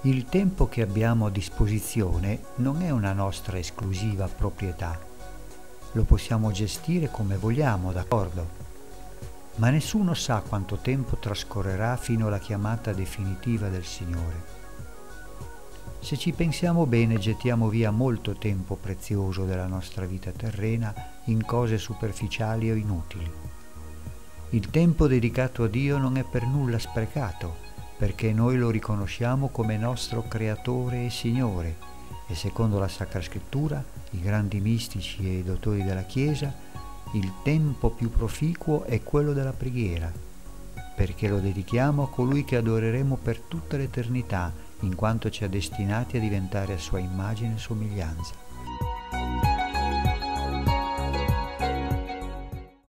Il tempo che abbiamo a disposizione non è una nostra esclusiva proprietà. Lo possiamo gestire come vogliamo, d'accordo? Ma nessuno sa quanto tempo trascorrerà fino alla chiamata definitiva del Signore. Se ci pensiamo bene, gettiamo via molto tempo prezioso della nostra vita terrena in cose superficiali o inutili. Il tempo dedicato a Dio non è per nulla sprecato, perché noi lo riconosciamo come nostro Creatore e Signore, e secondo la Sacra Scrittura, i grandi mistici e i dottori della Chiesa, il tempo più proficuo è quello della preghiera, perché lo dedichiamo a colui che adoreremo per tutta l'eternità, in quanto ci ha destinati a diventare a sua immagine e somiglianza.